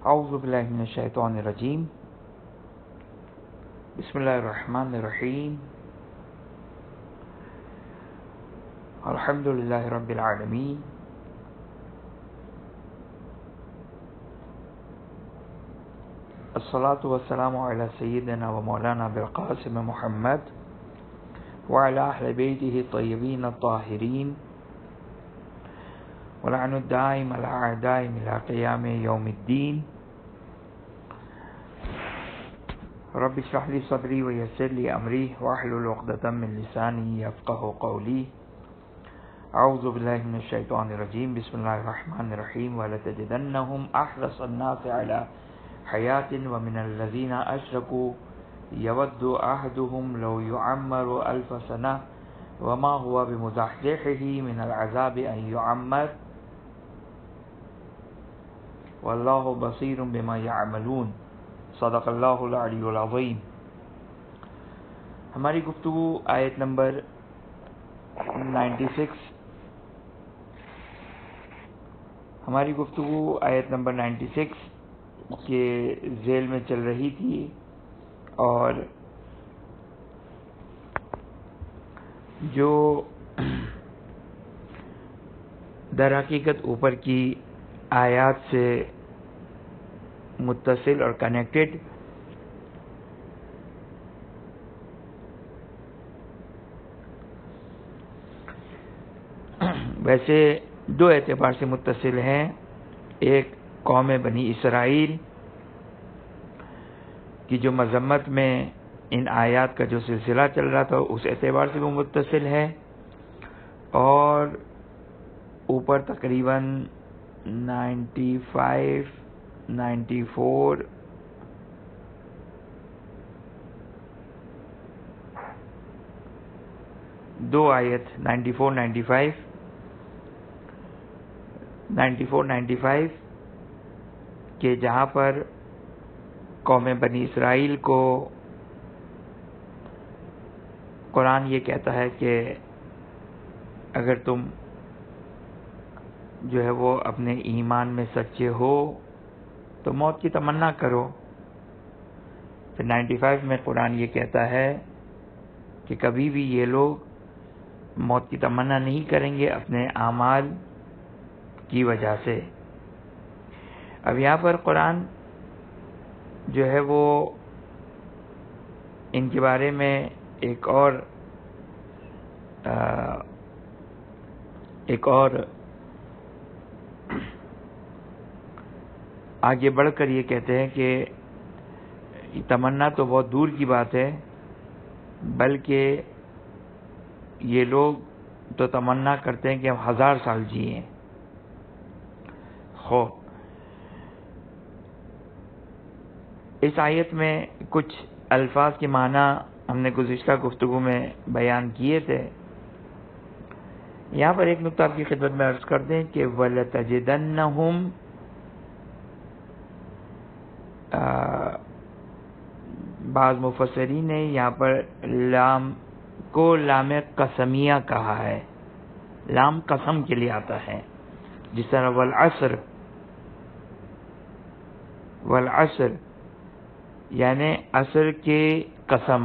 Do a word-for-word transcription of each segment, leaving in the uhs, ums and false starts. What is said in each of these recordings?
اعوذ باللہ من الشیطان الرجیم بسم اللہ الرحمن الرحیم الحمد للہ رب العالمین الصلاة والسلام علی سیدنا و مولانا بالقاسم محمد وعلى اہل بیتہ الطیبین الطاہرین ولعن الدائم على اعدائهم الى قیام یوم الدین رب اشرح لي صدری ویسر لي امری واحلل عقدۃ من لسانی یفقهوا قولی اعوذ باللہ من الشیطان الرجیم بسم اللہ الرحمن الرحیم ولتجدنهم احرص الناس على حیاة ومن الذین اشرکوا یود احدهم لو یعمر الف سنہ وما هو بمزحزحه من العذاب ان یعمر واللہ بصیر بما یعملون صدق اللہ العلی العظیم۔ ہماری گفتگو آیت نمبر نائنٹی سکس ہماری گفتگو آیت نمبر نائنٹی سکس کے ذیل میں چل رہی تھی، اور جو در حقیقت اوپر کی آیات سے متصل اور کنیکٹڈ ویسے دو اعتبار سے متصل ہیں، ایک قوم بنی اسرائیل کی جو مذمت میں ان آیات کا جو سلسلہ چل رہا تھا اس اعتبار سے وہ متصل ہے، اور اوپر تقریباً نائنٹی فائیو نائنٹی فور دو آیت ninety four ninety five ninety four ninety five کہ جہاں پر قوم بنی اسرائیل کو قرآن یہ کہتا ہے کہ اگر تم جو ہے وہ اپنے ایمان میں سچے ہو تو موت کی تمنا کرو، پھر نائنٹی فائیو میں قرآن یہ کہتا ہے کہ کبھی بھی یہ لوگ موت کی تمنا نہیں کریں گے اپنے اعمال کی وجہ سے۔ اب یہاں پر قرآن جو ہے وہ ان کے بارے میں ایک اور آ, ایک اور آگے بڑھ کر یہ کہتے ہیں کہ تمنا تو بہت دور کی بات ہے، بلکہ یہ لوگ تو تمنا کرتے ہیں کہ ہم ہزار سال جئیں۔ خو اس آیت میں کچھ الفاظ کے معنی ہم نے گزشتہ گفتگو میں بیان کیے تھے، یہاں پر ایک نقطہ آپ کی خدمت میں عرض کر دیں کہ وَلَتَجِدَنَّهُمْ بعض مفسرین نے یہاں پر لام کو لام قسمیہ کہا ہے، لام قسم کے لیے آتا ہے، جس طرح والعصر والعصر یعنی عصر کے قسم،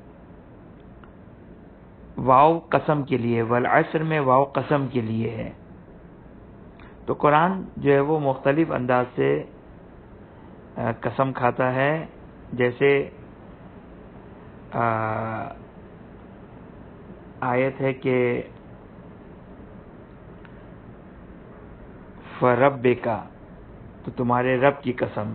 واو قسم کے لیے، والعصر میں واو قسم کے لیے ہے۔ تو قرآن جو ہے وہ مختلف انداز سے قسم کھاتا ہے، جیسے آیت ہے کہ فَرَبِّكَ، تو تمہارے رب کی قسم،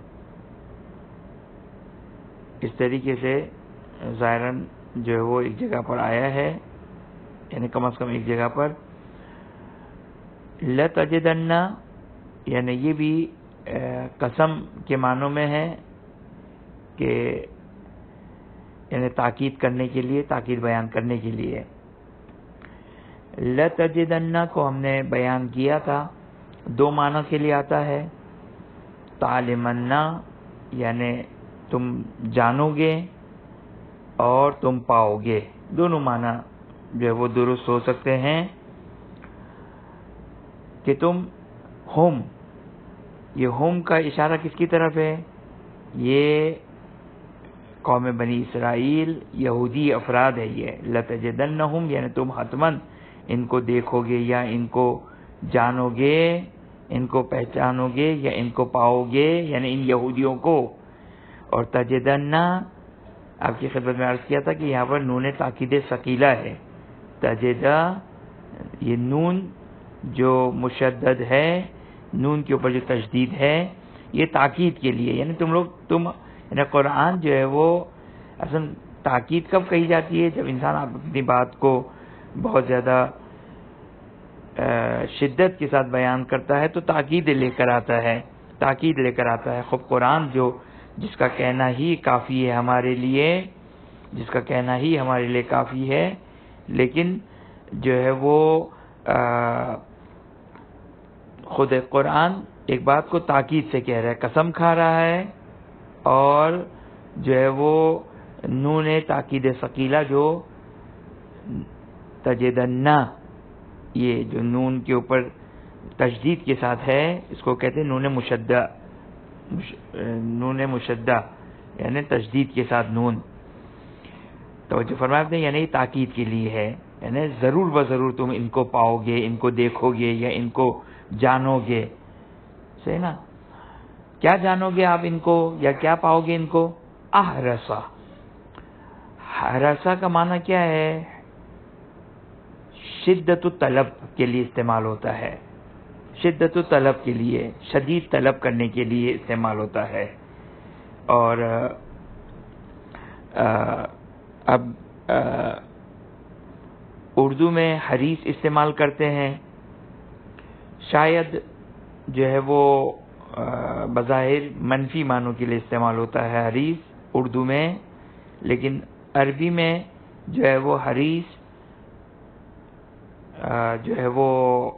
اس طریقے سے ظاہراً جو ہے وہ ایک جگہ پر آیا ہے، یعنی کم از کم ایک جگہ پر لَتَجِدَنَّ، یعنی یہ بھی قسم کے معنوں میں ہے کہ یعنی تاکید کرنے کے لیے، تاکید بیان کرنے کے لیے۔ لَتَجِدَنَّ کو ہم نے بیان کیا تھا، دو معنی کے لیے آتا ہے، تعلمن یعنی تم جانو گے اور تم پاؤ گے، دونوں معنی جو ہے وہ درست ہو سکتے ہیں، کہ تم ہم یہ ہم کا اشارہ کس کی طرف ہے؟ یہ قوم بنی اسرائیل یہودی افراد ہے. یہ لتجدنہم یعنی تم حتماً ان کو دیکھو گے یا ان کو جانو گے، ان کو پہچانو گے یا ان کو پاؤ گے، یعنی ان یہودیوں کو. اور تجدن آپ کی خدمت میں عرض کیا تھا کہ یہاں پر نون تاکید ثقیلہ ہے. تجدہ یہ نون جو مشدد ہے، نون کے اوپر جو تشدید ہے، یہ تاکید کے لیے، یعنی تم لوگ تم یعنی قرآن جو ہے وہ اصل تاکید کب کہی جاتی ہے؟ جب انسان اپنی بات کو بہت زیادہ شدت کے ساتھ بیان کرتا ہے تو تاکید لے کر آتا ہے، تاکید لے کر آتا ہے. خود قرآن جو جس کا کہنا ہی کافی ہے ہمارے لیے، جس کا کہنا ہی ہمارے لیے کافی ہے، لیکن جو ہے وہ خود قرآن ایک بات کو تاکید سے کہہ رہا ہے، قسم کھا رہا ہے، اور جو ہے وہ نون تاکید ثقیلہ جو تجدنا، یہ جو نون کے اوپر تشدید کے ساتھ ہے، اس کو کہتے ہیں نون مشدہ. نون مشدہ یعنی تشدید کے ساتھ نون. توجہ فرماتے ہیں یعنی تاکید کے لیے ہے، یعنی ضرور و ضرور تم ان کو پاؤ گے، ان کو دیکھو گے یا ان کو جانو گے. صحیح نا؟ کیا جانو گے آپ ان کو یا کیا پاؤ گے ان کو؟ احرسا. احرسا کا معنی کیا ہے؟ شدت طلب کے لیے استعمال ہوتا ہے، شدت طلب کے لیے، شدید طلب کرنے کے لیے استعمال ہوتا ہے. اور اب اردو میں حریص استعمال کرتے ہیں. شاید جو ہے وہ بظاہر منفی معنوں کے لیے استعمال ہوتا ہے حریص اردو میں، لیکن عربی میں جو ہے وہ حریص جو ہے وہ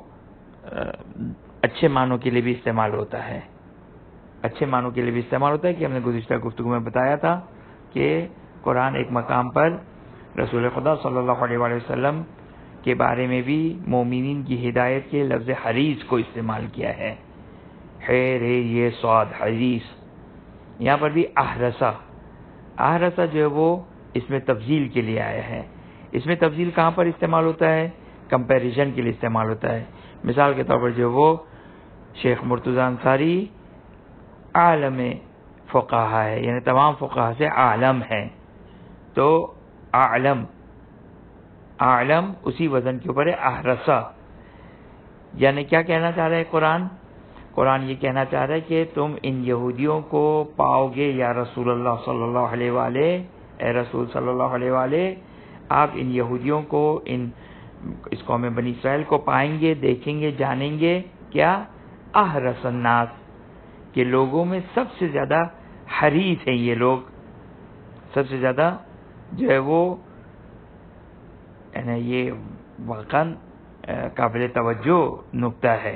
اچھے معنوں کے لیے بھی استعمال ہوتا ہے. اچھے معنوں کے لیے بھی استعمال ہوتا ہے کہ ہم نے گزشتہ گفتگو میں بتایا تھا کہ قرآن ایک مقام پر رسول خدا صلی اللہ علیہ وآلہ وسلم کے بارے میں بھی مومنین کی ہدایت کے لفظ حریص کو استعمال کیا ہے. خیر یہ صاد حریص. یہاں پر بھی احرسا، احرسا جو ہے وہ اس میں تفضیل کے لیے آیا ہے. اس میں تفضیل کہاں پر استعمال ہوتا ہے؟ کمپیریزن کے لیے استعمال ہوتا ہے. مثال کے طور پر جو وہ شیخ مرتضی انصاری عالم فقہا ہے، یعنی تمام فقہا سے عالم ہے، تو عالم عالم اسی وزن کے اوپر ہے احرسا. یعنی کیا کہنا چاہ رہا ہے قرآن؟ قرآن یہ کہنا چاہ رہا ہے کہ تم ان یہودیوں کو پاؤ گے یا رسول اللہ صلی اللہ علیہ وآلہ، اے رسول صلی اللہ علیہ وآلہ، آپ ان یہودیوں کو، ان اس قوم بنی اسرائیل کو پائیں گے، دیکھیں گے، جانیں گے. کیا؟ احرس الناس، کہ لوگوں میں سب سے زیادہ حریص ہیں یہ لوگ، سب سے زیادہ جو ہے وہ یعنی یہ واقعاً قابل توجہ نکتہ ہے.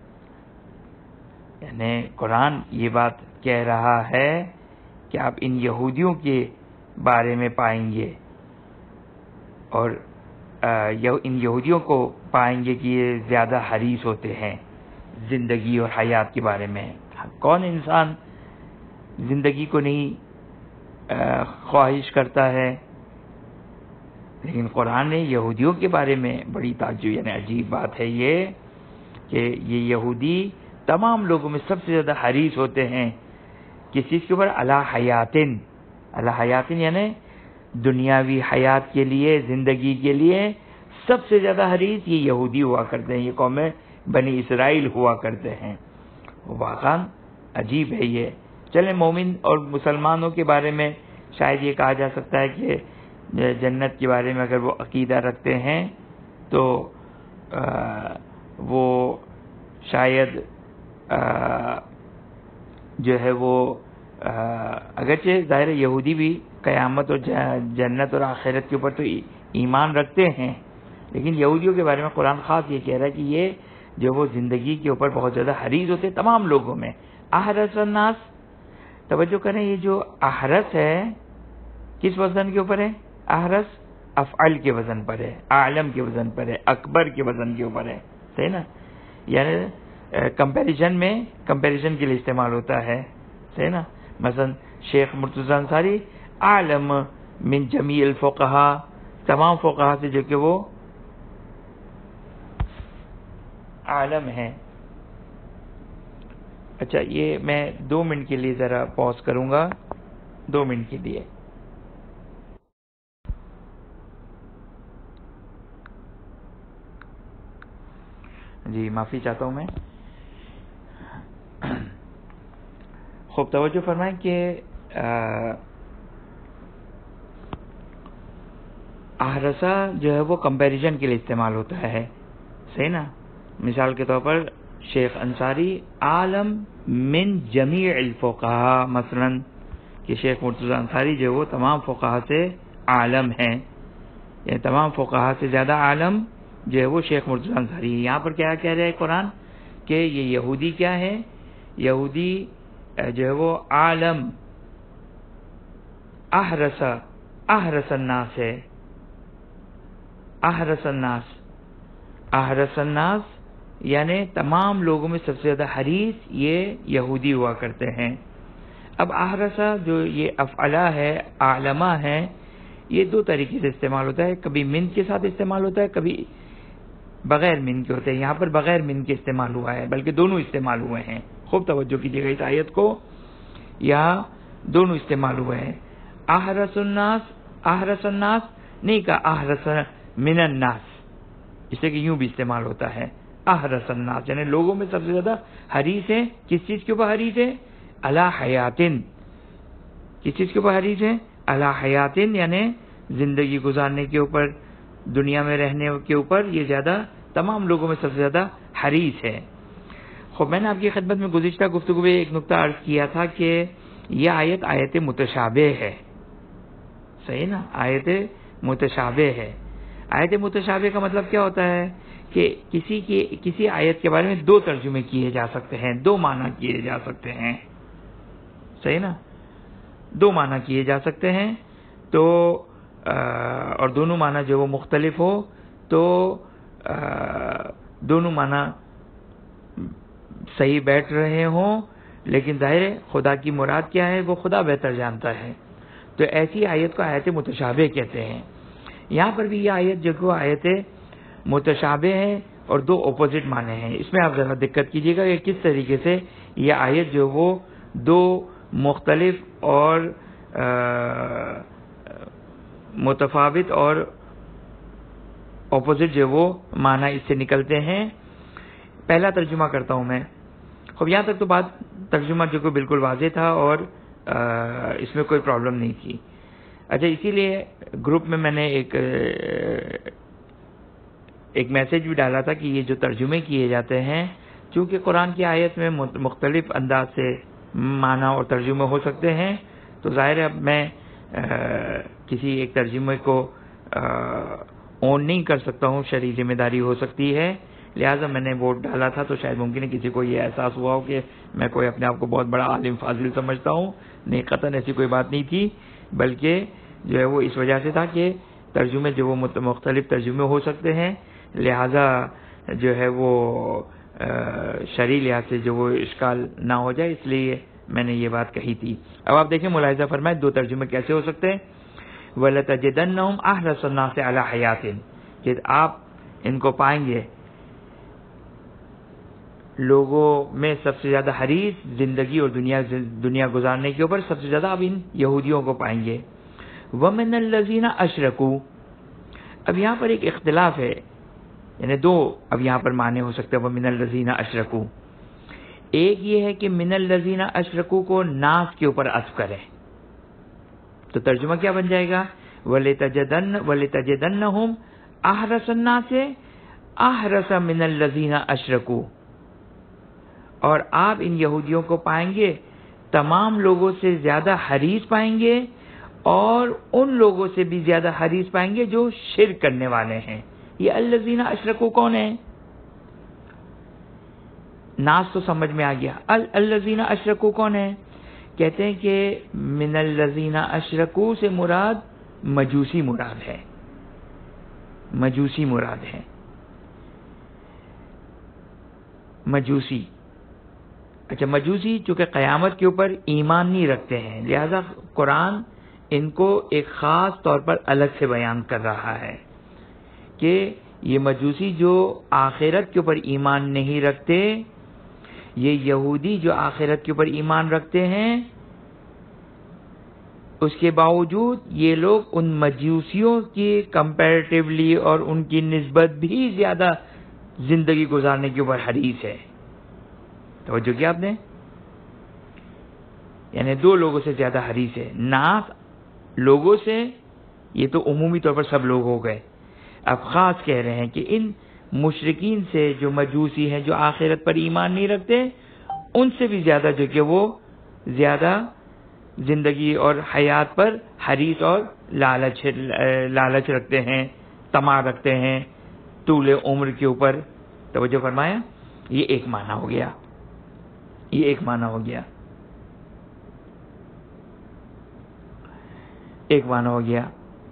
یعنی قرآن یہ بات کہہ رہا ہے کہ آپ ان یہودیوں کے بارے میں پائیں گے، اور ان یہودیوں کو پائیں گے کہ یہ زیادہ حریص ہوتے ہیں زندگی اور حیات کے بارے میں. کون انسان زندگی کو نہیں خواہش کرتا ہے؟ لیکن قرآن نے یہودیوں کے بارے میں بڑی تعجب، یعنی عجیب بات ہے یہ کہ یہ یہودی تمام لوگوں میں سب سے زیادہ حریص ہوتے ہیں کس چیز کے اوپر؟ علی حیاتن. علی حیاتن یعنی دنیاوی حیات کے لیے، زندگی کے لیے سب سے زیادہ حریص یہ یہودی ہوا کرتے ہیں، یہ قوم بنی اسرائیل ہوا کرتے ہیں. واقعاً عجیب ہے یہ. چلیں مومن اور مسلمانوں کے بارے میں شاید یہ کہا جا سکتا ہے کہ جنت کے بارے میں اگر وہ عقیدہ رکھتے ہیں تو آ, وہ شاید آ, جو ہے وہ اگرچہ ظاہر یہودی بھی قیامت اور جنت اور آخرت کے اوپر تو ایمان رکھتے ہیں، لیکن یہودیوں کے بارے میں قرآن خاص یہ کہہ رہا ہے کہ یہ جو وہ زندگی کے اوپر بہت زیادہ حریص ہوتے ہیں تمام لوگوں میں. احرس الناس، توجہ کریں یہ جو احرس ہے کس وزن کے اوپر ہے؟ احرس افعل کے وزن پر ہے، عالم کے وزن پر ہے، اکبر کے وزن کے اوپر ہے. صحیح نا؟ یعنی کمپیریزن میں کمپیریزن کے لیے استعمال ہوتا ہے، صحیح نا. مثلا شیخ مرتضی انصاری عالم من جمیع الفقہا، تمام فقہا سے جو کہ وہ عالم ہیں. اچھا، یہ میں دو منٹ کے لیے ذرا پاز کروں گا، دو منٹ کے لیے. جی معافی چاہتا ہوں میں. خوب توجہ فرمائیں کہ احرسہ جو ہے وہ کمپیریزن کے لیے استعمال ہوتا ہے، صحیح نا. مثال کے طور پر شیخ انصاری عالم من جمیع الفقہا، مثلا کہ شیخ مرتضی انصاری جو وہ تمام فقہا سے عالم ہیں، یعنی تمام فقہا سے زیادہ عالم جو ہے وہ شیخ مرتضی انصاری. یہاں پر کیا کہہ رہے ہیں قرآن کہ یہ یہودی کیا ہے، یہودی جو ہے وہ عالم احرس احرس الناس ہے. احرس الناس احرس الناس یعنی تمام لوگوں میں سب سے زیادہ حریص یہ یہودی ہوا کرتے ہیں. اب احرسہ جو یہ افعلہ ہے، عالمہ ہے، یہ دو طریقے سے استعمال ہوتا ہے. کبھی من کے ساتھ استعمال ہوتا ہے، کبھی بغیر من کے ہوتے ہیں. یہاں پر بغیر من کے استعمال ہوا ہے، بلکہ دونوں استعمال ہوئے ہیں. خوب توجہ کیجیے گا اس آیت کو، یہاں دونوں استعمال ہوئے ہیں. احرس الناس، احرس الناس نہیں کہا احرس من الناس، اس سے کہ یوں بھی استعمال ہوتا ہے. احرس الناس یعنی لوگوں میں سب سے زیادہ حریص ہے. کس چیز کے اوپر حریص ہے؟ علی حیاتن. کس چیز کے اوپر حریص ہے؟ علی حیاتن یعنی زندگی گزارنے کے اوپر، دنیا میں رہنے کے اوپر یہ زیادہ تمام لوگوں میں سب سے زیادہ حریص ہے. خب میں نے آپ کی خدمت میں گزشتہ گفتگو میں ایک نقطہ عرض کیا تھا کہ یہ آیت آیت متشابہ ہے، صحیح نا. آیت متشابہ ہے. آیت متشابہ کا مطلب کیا ہوتا ہے کہ کسی کی کسی آیت کے بارے میں دو ترجمے کیے جا سکتے ہیں، دو معنی کیے جا سکتے ہیں، صحیح نا. دو معنی کیے جا سکتے ہیں تو اور دونوں معنی جو وہ مختلف ہو تو دونوں معنی صحیح بیٹھ رہے ہوں، لیکن ظاہر ہے خدا کی مراد کیا ہے وہ خدا بہتر جانتا ہے. تو ایسی آیت کو آیت متشابہ کہتے ہیں. یہاں پر بھی یہ آیت جو کہ آیت متشابہ ہے اور دو اپوزٹ معنی ہیں. اس میں آپ ذرا دقت کیجیے گا کہ کس طریقے سے یہ آیت جو وہ دو مختلف اور متفاوت اور اپوزٹ جو وہ معنی اس سے نکلتے ہیں. پہلا ترجمہ کرتا ہوں میں. خب یہاں تک تو بات ترجمہ جو کہ بالکل واضح تھا اور اس میں کوئی پرابلم نہیں تھی. اچھا، اسی لیے گروپ میں میں نے ایک ایک میسج بھی ڈالا تھا کہ یہ جو ترجمے کیے جاتے ہیں، چونکہ قرآن کی آیت میں مختلف انداز سے معنی اور ترجمے ہو سکتے ہیں، تو ظاہر ہے اب میں کسی ایک ترجمے کو اون نہیں کر سکتا ہوں، شرعی ذمہ داری ہو سکتی ہے. لہٰذا میں نے ووٹ ڈالا تھا تو شاید ممکن ہے کسی کو یہ احساس ہوا ہو کہ میں کوئی اپنے آپ کو بہت بڑا عالم فاضل سمجھتا ہوں. نہیں، قطعاً ایسی کوئی بات نہیں تھی، بلکہ جو ہے وہ اس وجہ سے تھا کہ ترجمے جو وہ مختلف ترجمے ہو سکتے ہیں، لہٰذا جو ہے وہ شرعی لحاظ سے جو وہ اشکال نہ ہو جائے، اس لیے میں نے یہ بات کہی تھی. اب آپ دیکھیں ملاحظہ فرمائیں دو ترجمے کیسے ہو سکتے ہیں. وَلَتَجِدَنَّهُمْ أَحْرَصَ النَّاسِ عَلَىٰ حَيَاتٍ کہ آپ ان کو پائیں گے لوگوں میں سب سے زیادہ حریص زندگی اور دنیا دنیا گزارنے کے اوپر، سب سے زیادہ اب ان یہودیوں کو پائیں گے. وَمِنَ الَّذِينَ أَشْرَكُوا اب یہاں پر ایک اختلاف ہے، یعنی دو اب یہاں پر معنی ہو سکتے ہیں. وَمِنَ الَّذِينَ أَشْرَكُوا ایک یہ ہے کہ من الذین اشرکوا کو ناس کے اوپر عطف کریں تو ترجمہ کیا بن جائے گا؟ وَلِتَجِدَنَّ وَلِتَجِدَنَّهُمْ أَحْرَصَ النَّاسِ أَحْرَصَ مِنَ الَّذِينَ أَشْرَكُوا اور آپ ان یہودیوں کو پائیں گے تمام لوگوں سے زیادہ حریص پائیں گے اور ان لوگوں سے بھی زیادہ حریص پائیں گے جو شرک کرنے والے ہیں. یہ الذین اشرکوا کون ہیں؟ ناس تو سمجھ میں آ گیا. الذین اشرکوا کون ہیں؟ کہتے ہیں کہ من الذین اشرکوا سے مراد مجوسی مراد ہے، مجوسی مراد ہے. مجوسی. اچھا مجوسی چونکہ قیامت کے اوپر ایمان نہیں رکھتے ہیں، لہذا قرآن ان کو ایک خاص طور پر الگ سے بیان کر رہا ہے کہ یہ مجوسی جو آخرت کے اوپر ایمان نہیں رکھتے، یہ یہودی جو آخرت کے اوپر ایمان رکھتے ہیں، اس کے باوجود یہ لوگ ان مجوسیوں کی کمپیریٹیولی اور ان کی نسبت بھی زیادہ زندگی گزارنے کے اوپر حریص ہے. توجہ کیا آپ نے؟ یعنی دو لوگوں سے زیادہ حریص ہے. ناس لوگوں سے یہ تو عمومی طور پر سب لوگ ہو گئے، اب خاص کہہ رہے ہیں کہ ان مشرکین سے جو مجوسی ہیں، جو آخرت پر ایمان نہیں رکھتے، ان سے بھی زیادہ جو کہ وہ زیادہ زندگی اور حیات پر حریص اور لالچ لالچ رکھتے ہیں، طمع رکھتے ہیں طول عمر کے اوپر. توجہ فرمایا؟ یہ ایک معنی ہو گیا، یہ ایک معنی ہو گیا ایک معنی ہو گیا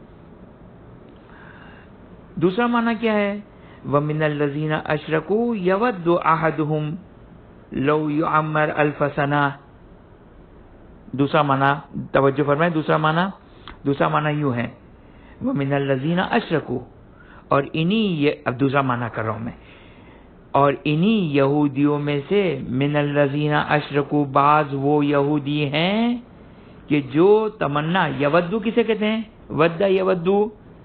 دوسرا معنی کیا ہے؟ وَمِنَ الَّذِينَ أَشْرَكُوا يَوَدُّ أَحَدُهُمْ لَوْ يُعَمَّرْ أَلْفَ سَنَةٍ. دوسرا معنی توجہ فرمائیں، دوسرا معنی دوسرا معنی یوں ہے وَمِنَ الَّذِينَ أَشْرَكُوا، اور انہی یہ اب دوسرا معنی کر رہا ہوں میں، اور انہی یہودیوں میں سے من الذین اشرکوا بعض وہ یہودی ہیں کہ جو تمنا، یودو کسے کہتے ہیں؟ ود یودو.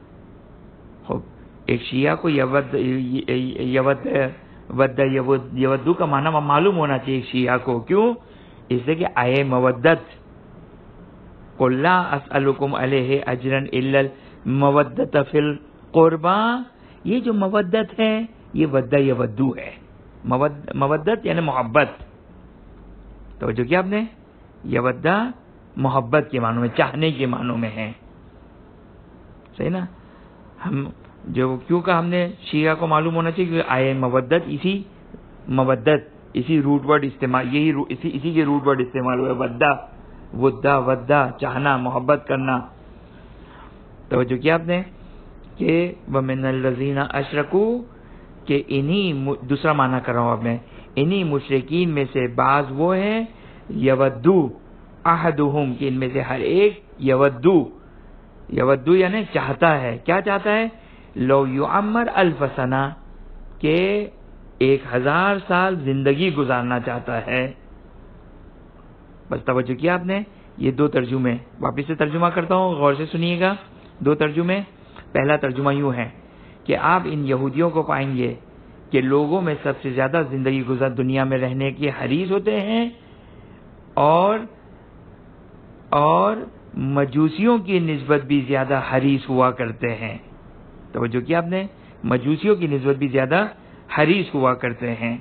ایک شیعہ کو یود یود ود یودو کا معنی معلوم ہونا چاہیے ایک شیعہ کو. کیوں؟ اس لیے کہ آئے مودت، قل لا اسألکم علیہ اجرا الا المودۃ فی القربى. یہ جو مودت ہے یہ ودہ یودو ہے. مودت یعنی محبت. توجہ کیا آپ نے؟ یودہ محبت کے معنوں میں، چاہنے کے معنوں میں ہے. صحیح نا؟ ہم جو کیوں کہ ہم نے شیعہ کو معلوم ہونا چاہیے کہ آئے مودت اسی مودت اسی روٹ ورڈ استعمال یہی رو, اسی اسی کے روٹ ورڈ استعمال ہوئے. ودہ ودہ ودہ چاہنا، محبت کرنا. توجہ کیا آپ نے کہ وَمِنَ الَّذِينَ أَشْرَكُوا کہ انہی دوسرا معنی کر رہا ہوں اب میں، انہی مشرکین میں سے بعض وہ ہیں یودو احدہم کہ ان میں سے ہر ایک یودو یودو یعنی چاہتا ہے. کیا چاہتا ہے؟ لو یعمر الف سنہ کہ ایک ہزار سال زندگی گزارنا چاہتا ہے. بس توجہ کیا آپ نے؟ یہ دو ترجمے واپس سے ترجمہ کرتا ہوں، غور سے سنیے گا. دو ترجمے. پہلا ترجمہ یوں ہے کہ آپ ان یہودیوں کو پائیں گے کہ لوگوں میں سب سے زیادہ زندگی گزار دنیا میں رہنے کے حریص ہوتے ہیں، اور اور مجوسیوں کی نسبت بھی زیادہ حریص ہوا کرتے ہیں. توجہ کیا آپ نے؟ مجوسیوں کی نسبت بھی زیادہ حریص ہوا کرتے ہیں.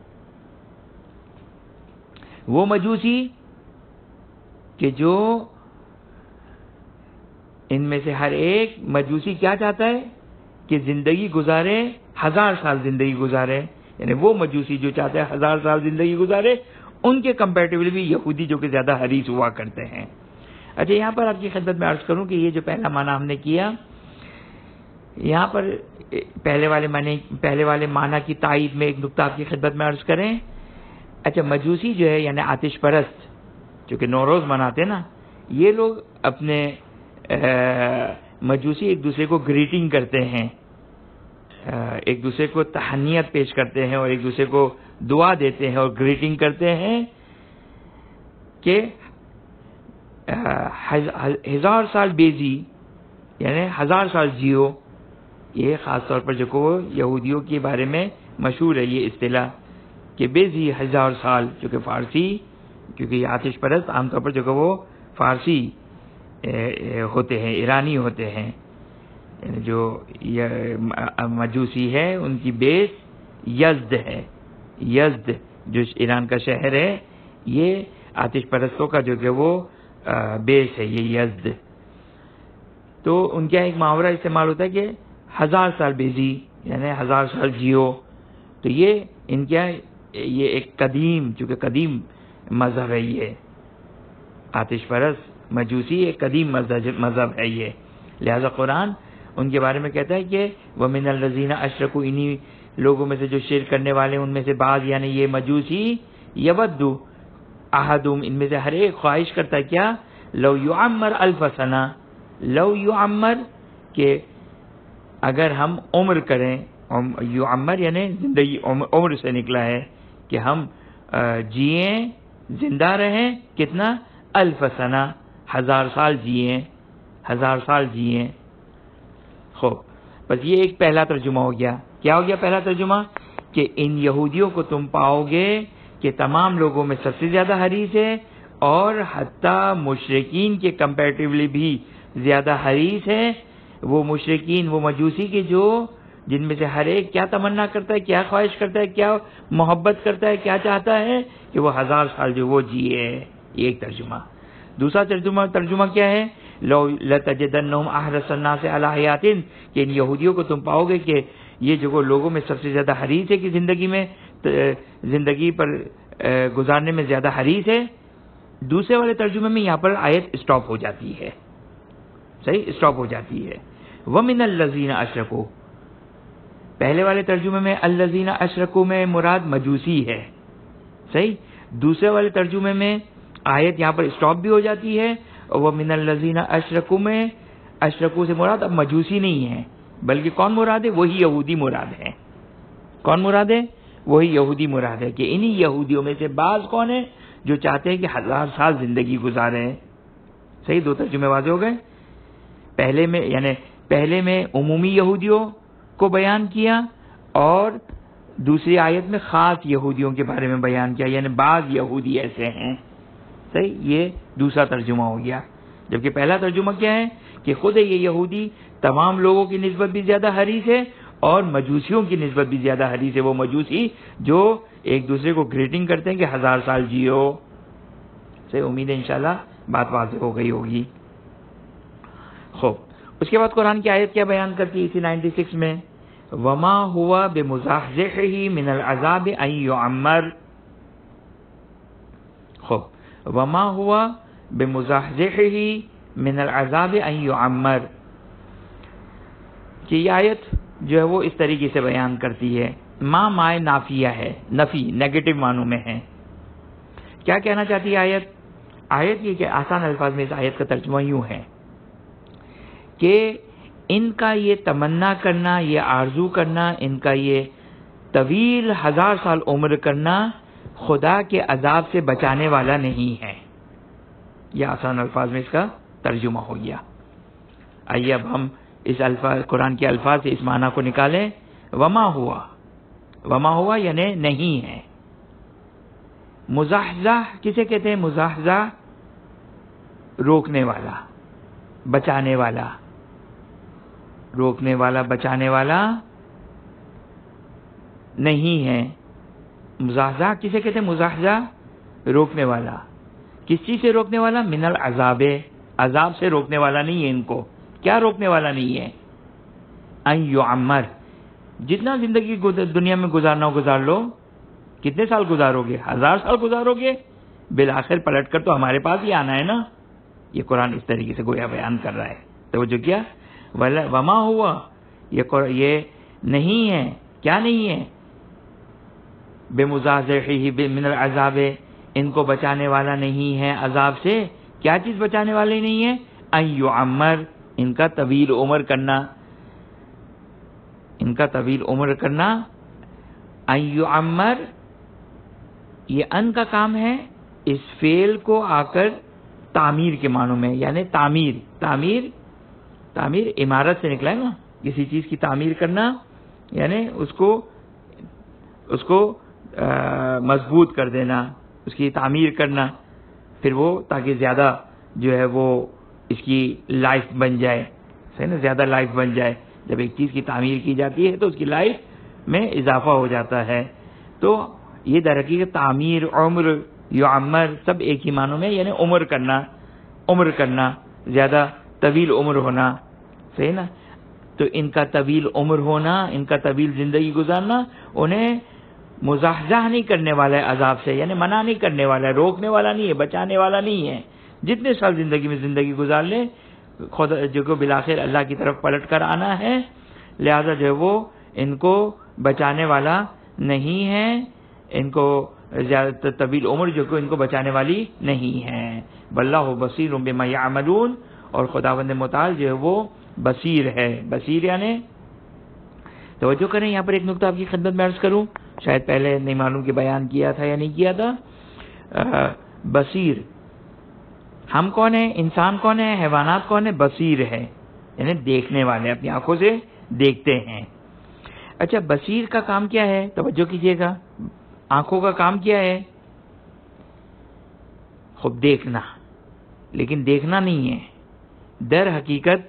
وہ مجوسی کہ جو ان میں سے ہر ایک مجوسی کیا چاہتا ہے کہ زندگی گزارے، ہزار سال زندگی گزارے. یعنی وہ مجوسی جو چاہتا ہے ہزار سال زندگی گزارے، ان کے کمپیریٹیولی بھی یہودی جو کہ زیادہ حریص ہوا کرتے ہیں. اچھا یہاں پر آپ کی خدمت میں عرض کروں کہ یہ جو پہلا معنی ہم نے کیا، یہاں پر پہلے والے معنی پہلے والے معنی کی تائید میں ایک نقطہ آپ کی خدمت میں عرض کریں. اچھا مجوسی جو ہے یعنی آتش پرست جو کہ نوروز مناتے نا، یہ لوگ اپنے مجوسی ایک دوسرے کو گریٹنگ کرتے ہیں، ایک دوسرے کو تہنیت پیش کرتے ہیں اور ایک دوسرے کو دعا دیتے ہیں اور گریٹنگ کرتے ہیں کہ ہزار سال بیزی یعنی ہزار سال جیو. یہ خاص طور پر جو کو یہودیوں کے بارے میں مشہور ہے یہ اصطلاح کہ بیزی ہزار سال، جو کہ فارسی، کیونکہ یہ آتش پرست عام طور پر جو کہ وہ فارسی ہوتے ہیں، ایرانی ہوتے ہیں. جو مجوسی ہے ان کی بیس یزد ہے. یزد جو ایران کا شہر ہے، یہ آتش پرستوں کا جو کہ وہ بیس ہے، یہ یزد. تو ان کا ایک محاورہ استعمال ہوتا ہے کہ ہزار سال بیزی یعنی ہزار سال جیو. تو یہ ان کا یہ ایک قدیم، چونکہ قدیم مذہب ہے، یہ آتش پرست مجوسی ایک قدیم مذہب ہے یہ. لہذا قرآن ان کے بارے میں کہتا ہے کہ وَمِنَ الَّذِينَ أَشْرَكُوا انہی لوگوں میں سے جو شرک کرنے والے ان میں سے بعض یعنی یہ مجوسی یودو احدہم ان میں سے ہر ایک خواہش کرتا ہے کیا لو یعمر الف سنہ لو یعمر کہ اگر ہم عمر کریں یعمر یعنی زندگی عمر سے نکلا ہے کہ ہم جئیں زندہ رہیں کتنا الف سنہ ہزار سال جئیں ہزار سال جئیں. خوب بس یہ ایک پہلا ترجمہ ہو گیا. کیا ہو گیا پہلا ترجمہ کہ ان یہودیوں کو تم پاؤ گے کہ تمام لوگوں میں سب سے زیادہ حریص ہے اور حتیٰ مشرکین کے کمپیریٹیولی بھی زیادہ حریص ہے. وہ مشرکین وہ مجوسی کے جو جن میں سے ہر ایک کیا تمنا کرتا ہے کیا خواہش کرتا ہے کیا محبت کرتا ہے کیا چاہتا ہے کہ وہ ہزار سال جو وہ جیے. یہ ایک ترجمہ. دوسرا ترجمہ ترجمہ کیا ہے لو لتجدنہم احرص الناس علی حیات کہ ان یہودیوں کو تم پاؤ گے کہ یہ جو لوگوں میں سب سے زیادہ حریص ہے کہ زندگی میں زندگی پر گزارنے میں زیادہ حریص ہے. دوسرے والے ترجمے میں یہاں پر آیت اسٹاپ ہو جاتی ہے. صحیح اسٹاپ ہو جاتی ہے. وَمِنَ الَّذِينَ أَشْرَكُوا پہلے والے ترجمے میں الَّذِينَ أَشْرَكُوا میں مراد مجوسی ہے. صحیح. دوسرے والے ترجمے میں آیت یہاں پر اسٹاپ بھی ہو جاتی ہے. وَمِنَ الَّذِينَ أَشْرَكُوا میں اشرکو سے مراد اب مجوسی نہیں ہے بلکہ کون مراد ہے وہی یہودی مراد ہے. کون مراد ہے وہی یہودی مراد ہے کہ انہی یہودیوں میں سے بعض کون ہیں جو چاہتے ہیں کہ ہزار سال زندگی گزاریں. صحیح. دو ترجمے واضح ہو گئے. پہلے میں یعنی پہلے میں عمومی یہودیوں کو بیان کیا اور دوسری آیت میں خاص یہودیوں کے بارے میں بیان کیا یعنی بعض یہودی ایسے ہیں. صحیح. یہ دوسرا ترجمہ ہو گیا. جبکہ پہلا ترجمہ کیا ہے کہ خود یہ یہودی تمام لوگوں کی نسبت بھی زیادہ حریص ہے اور مجوسیوں کی نسبت بھی زیادہ حریص ہے. وہ مجوسی جو ایک دوسرے کو گریٹنگ کرتے ہیں کہ ہزار سال جیو. صحیح. امید ہے انشاءاللہ بات واضح ہو گئی ہوگی. خوب. اس کے بعد قرآن کی آیت کیا بیان کرتی ہے اسی نائنٹی سکس میں وما ہوا بمزحزحہ من العذاب ان یعمر. خوب. وما ہوا بمزحزحہ من العذاب ان یعمر کہ یہ آیت جو ہے وہ اس طریقے سے بیان کرتی ہے. ما مائے نافیہ ہے نفی نیگیٹو معنوں میں ہے. کیا کہنا چاہتی ہے آیت آیت یہ کہ آسان الفاظ میں اس آیت کا ترجمہ یوں ہے کہ ان کا یہ تمنا کرنا یہ آرزو کرنا ان کا یہ طویل ہزار سال عمر کرنا خدا کے عذاب سے بچانے والا نہیں ہے. یہ آسان الفاظ میں اس کا ترجمہ ہو گیا. آئیے اب ہم اس الفاظ قرآن کے الفاظ سے اس معنی کو نکالیں. وما ہوا وما ہوا یعنی نہیں ہے. مزاحزہ کسے کہتے ہیں مزاحزہ روکنے والا بچانے والا روکنے والا بچانے والا نہیں ہے. مزاحزہ کسے کہتے ہیں مزاحزہ روکنے والا. کس چیز سے روکنے والا من العذاب عذاب سے روکنے والا نہیں ہے. ان کو کیا روکنے والا نہیں ہے ان یعمر جتنا زندگی دنیا میں گزارنا ہو گزار لو. کتنے سال گزارو گے ہزار سال گزارو گے بالآخر پلٹ کر تو ہمارے پاس ہی آنا ہے نا. یہ قرآن اس طریقے سے گویا بیان کر رہا ہے. توجہ کیا وما ہوا یہ نہیں ہے کیا نہیں ہے بمزاحزحہ من العذاب ان کو بچانے والا نہیں ہے عذاب سے. کیا چیز بچانے والے نہیں ہے ان یعمر ان کا طویل عمر کرنا ان کا طویل عمر کرنا. ان یعمر یہ ان کا کام ہے اس فعل کو آ کر تعمیر کے معنوں میں یعنی تعمیر تعمیر تعمیر عمارت سے نکلا ہے نا. کسی چیز کی تعمیر کرنا یعنی اس کو اس کو مضبوط کر دینا اس کی تعمیر کرنا پھر وہ تاکہ زیادہ جو ہے وہ اس کی لائف بن جائے. صحیح نا زیادہ لائف بن جائے. جب ایک چیز کی تعمیر کی جاتی ہے تو اس کی لائف میں اضافہ ہو جاتا ہے. تو یہ در حقیقت تعمیر عمر یعمر سب ایک ہی معنوں میں یعنی عمر کرنا عمر کرنا زیادہ طویل عمر ہونا. صحیح نا. تو ان کا طویل عمر ہونا ان کا طویل زندگی گزارنا انہیں مزاحزہ نہیں کرنے والا ہے عذاب سے یعنی منع نہیں کرنے والا ہے روکنے والا نہیں ہے بچانے والا نہیں ہے. جتنے سال زندگی میں زندگی گزار لیں خود جو کو بالآخر اللہ کی طرف پلٹ کر آنا ہے لہذا جو ہے وہ ان کو بچانے والا نہیں ہے، ان کو زیادہ طویل عمر جو کہ ان کو بچانے والی نہیں ہے۔ واللہ بصیر بما یعملون، اور خداوند متعال جو ہے وہ بصیر ہے۔ بصیر یعنی توجہ کریں، یہاں پر ایک نقطہ آپ کی خدمت میں عرض کروں، شاید پہلے نہیں معلوم کہ بیان کیا تھا یا نہیں کیا تھا۔ بصیر، ہم کون ہیں؟ انسان کون ہے؟ حیوانات کون ہے؟ بصیر ہے، یعنی دیکھنے والے، اپنی آنکھوں سے دیکھتے ہیں۔ اچھا، بصیر کا کام کیا ہے؟ توجہ کیجئے گا، آنکھوں کا کام کیا ہے؟ خوب دیکھنا، لیکن دیکھنا نہیں ہے، در حقیقت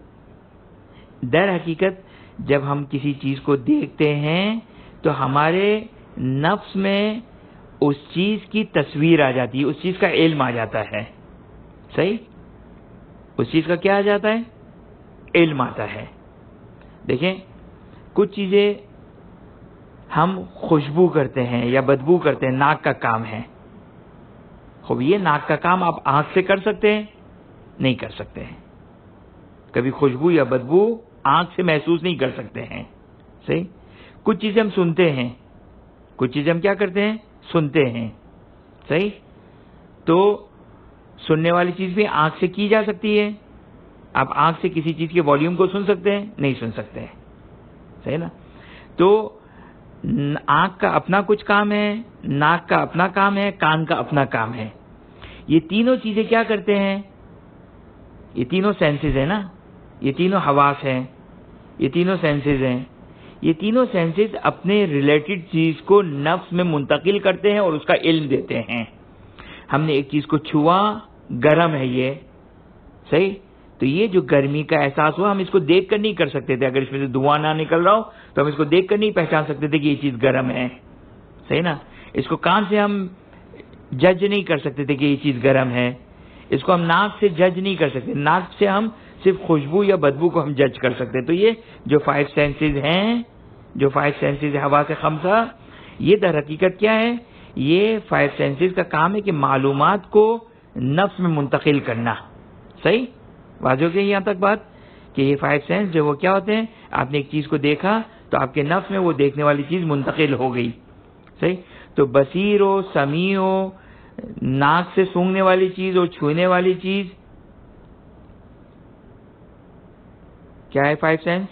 در حقیقت جب ہم کسی چیز کو دیکھتے ہیں تو ہمارے نفس میں اس چیز کی تصویر آ جاتی ہے، اس چیز کا علم آ جاتا ہے۔ صحیح؟ اس چیز کا کیا آ جاتا ہے؟ علم آتا ہے۔ دیکھیں، کچھ چیزیں ہم خوشبو کرتے ہیں یا بدبو کرتے ہیں، ناک کا کام ہے۔ خوب، یہ ناک کا کام آپ آنکھ سے کر سکتے ہیں؟ نہیں کر سکتے ہیں۔ کبھی خوشبو یا بدبو آنکھ سے محسوس نہیں کر سکتے ہیں۔ صحیح؟ کچھ چیزیں ہم سنتے ہیں، کچھ چیزیں ہم کیا کرتے ہیں؟ سنتے ہیں۔ صحیح؟ تو سننے والی چیز بھی آنکھ سے کی جا سکتی ہے۔ آپ آنکھ سے کسی چیز کے والیوم کو سن سکتے ہیں؟ نہیں سن سکتے ہیں۔ صحیح نا؟ تو آنکھ کا اپنا کچھ کام ہے، ناک کا اپنا کام ہے، کان کا اپنا کام ہے۔ یہ تینوں چیزیں کیا کرتے ہیں؟ یہ تینوں سینسز ہیں نا، یہ تینوں حواس ہیں، یہ تینوں سینسز ہیں۔ یہ تینوں سینسز اپنے ریلیٹڈ چیز کو نفس میں منتقل کرتے ہیں اور اس کا علم دیتے ہیں۔ ہم نے ایک چیز کو چھوا، گرم ہے یہ، صحیح؟ تو یہ جو گرمی کا احساس ہوا، ہم اس کو دیکھ کر نہیں کر سکتے تھے۔ اگر اس میں سے دھواں نہ نکل رہا ہو تو ہم اس کو دیکھ کر نہیں پہچان سکتے تھے کہ یہ چیز گرم ہے، صحیح نا؟ اس کو کان سے ہم جج نہیں کر سکتے تھے کہ یہ چیز گرم ہے۔ اس کو ہم ناک سے جج نہیں کر سکتے، ناک سے ہم صرف خوشبو یا بدبو کو ہم جج کر سکتے۔ تو یہ جو فائیو سینسز ہیں، جو فائیو سینسز حواس خمسہ، یہ در حقیقت کیا ہے؟ یہ فائیو سینسز کا کام ہے کہ معلومات کو نفس میں منتقل کرنا۔ صحیح؟ واضح ہو گئی یہاں تک بات کہ یہ فائیو سینس جو وہ کیا ہوتے ہیں؟ آپ نے ایک چیز کو دیکھا تو آپ کے نفس میں وہ دیکھنے والی چیز منتقل ہو گئی۔ صحیح؟ تو بصیر ہو، سمیع ہو، ناک سے سونگنے والی چیز اور چھونے والی چیز، کیا ہے فائیو سینس؟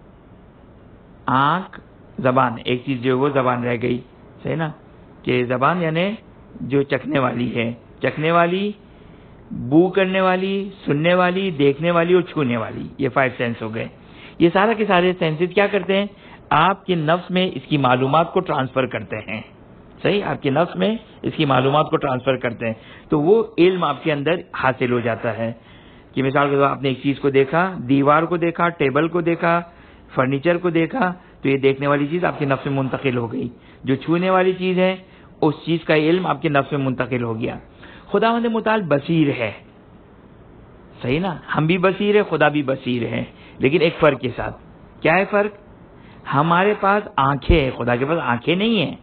آنکھ، زبان، ایک چیز جو وہ زبان رہ گئی، صحیح نا؟ کہ زبان یعنی جو چکھنے والی ہے، چکھنے والی، بو کرنے والی، سننے والی، دیکھنے والی اور چھونے والی، یہ فائیو سینس ہو گئے۔ یہ سارا کے سارے سینسز کیا کرتے ہیں؟ آپ کے نفس میں اس کی معلومات کو ٹرانسفر کرتے ہیں۔ صحیح؟ آپ کے نفس میں اس کی معلومات کو ٹرانسفر کرتے ہیں، تو وہ علم آپ کے اندر حاصل ہو جاتا ہے۔ کہ مثال کے طور آپ نے ایک چیز کو دیکھا، دیوار کو دیکھا، ٹیبل کو دیکھا، فرنیچر کو دیکھا، تو یہ دیکھنے والی چیز آپ کے نفس میں منتقل ہو گئی۔ جو چھونے والی چیز ہے، اس چیز کا علم آپ کے نفس میں منتقل ہو گیا۔ خداوند متعال بصیر ہے، صحیح نا؟ ہم بھی بصیر ہے، خدا بھی بصیر ہے، لیکن ایک فرق کے ساتھ۔ کیا ہے فرق؟ ہمارے پاس آنکھیں ہیں، خدا کے پاس آنکھیں نہیں ہیں۔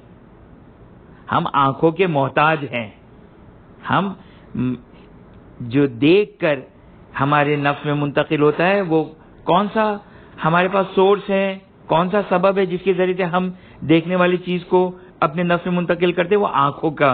ہم آنکھوں کے محتاج ہیں۔ ہم جو دیکھ کر ہمارے نفس میں منتقل ہوتا ہے، وہ کون سا ہمارے پاس سورس ہے، کون سا سبب ہے جس کے ذریعے سے ہم دیکھنے والی چیز کو اپنے نفس میں منتقل کرتے ہیں؟ وہ آنکھوں کا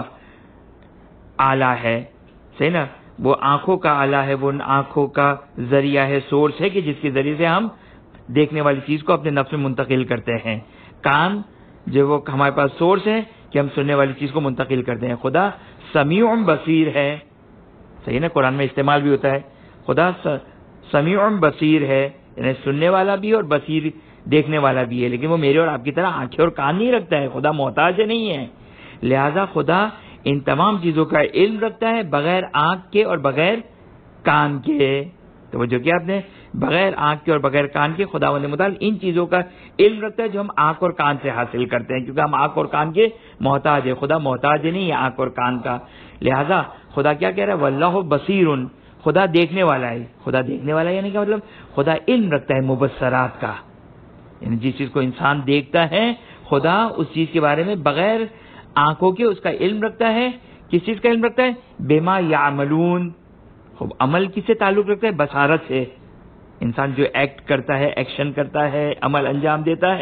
آلہ ہے، صحیح نا؟ وہ آنکھوں کا آلہ ہے، وہ آنکھوں کا ذریعہ ہے، سورس ہے کہ جس کے ذریعے سے ہم دیکھنے والی چیز کو اپنے نفس میں منتقل کرتے ہیں۔ کان جو وہ ہمارے پاس سورس ہے کہ ہم سننے والی چیز کو منتقل کرتے ہیں۔ خدا سمیع بصیر ہے، صحیح نا؟ قرآن میں استعمال بھی ہوتا ہے، خدا سمیع بصیر ہے، یعنی سننے والا بھی اور بصیر دیکھنے والا بھی ہے، لیکن وہ میرے اور آپ کی طرح آنکھیں اور کان نہیں رکھتا ہے۔ خدا محتاج نہیں ہے، لہذا خدا ان تمام چیزوں کا علم رکھتا ہے بغیر آنکھ کے اور بغیر کان کے۔ توجہ کیا آپ نے؟ بغیر آنکھ کے اور بغیر کان کے خداوند متعال ان چیزوں کا علم رکھتا ہے جو ہم آنکھ اور کان سے حاصل کرتے ہیں، کیونکہ ہم آنکھ اور کان کے محتاج ہے۔ خدا محتاج نہیں ہے آنکھ اور کان کا، لہذا خدا کیا کہہ رہا ہے؟ واللہ بصیر، خدا دیکھنے والا ہے۔ خدا دیکھنے والا ہے یعنی کیا مطلب؟ خدا علم رکھتا ہے مبصرات کا، یعنی جس چیز کو انسان دیکھتا ہے، خدا اس چیز کے بارے میں بغیر آنکھوں کے اس کا علم رکھتا ہے۔ کس چیز کا علم رکھتا ہے؟ بما یعملون۔ خوب، عمل کس سے تعلق رکھتا ہے؟ بصارت سے۔ انسان جو ایکٹ کرتا ہے، ایکشن کرتا ہے، عمل انجام دیتا ہے،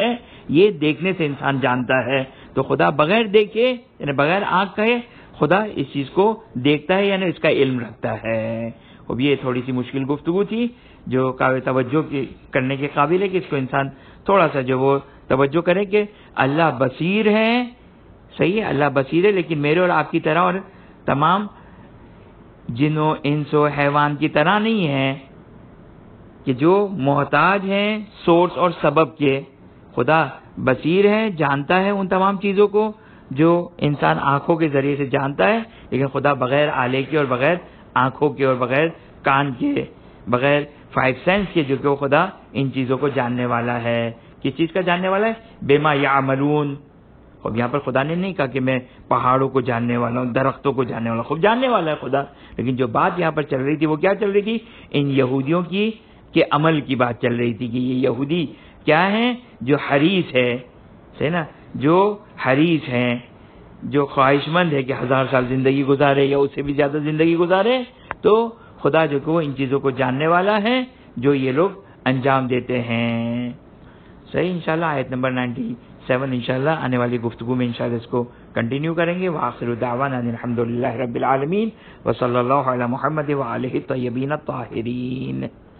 یہ دیکھنے سے انسان جانتا ہے. تو خدا بغیر دیکھے یعنی بغیر آنکھ کہے خدا اس چیز کو دیکھتا ہے یعنی اس کا علم رکھتا ہے. اب یہ تھوڑی سی مشکل گفتگو تھی جو قابل توجہ کرنے کے قابل ہے کہ اس کو انسان تھوڑا سا جو وہ توجہ کرے کہ اللہ بصیر ہے. صحیح ہے, اللہ بصیر ہے, لیکن میرے اور آپ کی طرح اور تمام جنوں انس و حیوان کی طرح نہیں ہے کہ جو محتاج ہیں سورس اور سبب کے. خدا بصیر ہے, جانتا ہے ان تمام چیزوں کو جو انسان آنکھوں کے ذریعے سے جانتا ہے, لیکن خدا بغیر آلے کے اور بغیر آنکھوں کے اور بغیر کان کے, بغیر فائیو سینس کے, جو کہ وہ خدا ان چیزوں کو جاننے والا ہے. کس چیز کا جاننے والا ہے؟ بما یعملون. اب یہاں پر خدا نے نہیں کہا کہ میں پہاڑوں کو جاننے والا ہوں, درختوں کو جاننے والا ہوں. خوب جاننے والا ہے خدا, لیکن جو بات یہاں پر چل رہی تھی وہ کیا چل رہی تھی؟ ان یہودیوں کی کے عمل کی بات چل رہی تھی کہ یہ یہودی کیا ہیں؟ جو حریص ہے, صحیح نا, جو حریص ہیں, جو خواہش مند ہے کہ ہزار سال زندگی گزارے یا اس سے بھی زیادہ زندگی گزارے. تو خدا جو کہ وہ ان چیزوں کو جاننے والا ہے جو یہ لوگ انجام دیتے ہیں. صحیح, انشاءاللہ آیت نمبر نائنٹی سیون انشاءاللہ آنے والی گفتگو میں انشاءاللہ اس کو کنٹینیو کریں گے. وآخر دعوانا الحمدللہ رب العالمین وصلی اللہ علی محمد وآلہ الطیبین الطاہرین.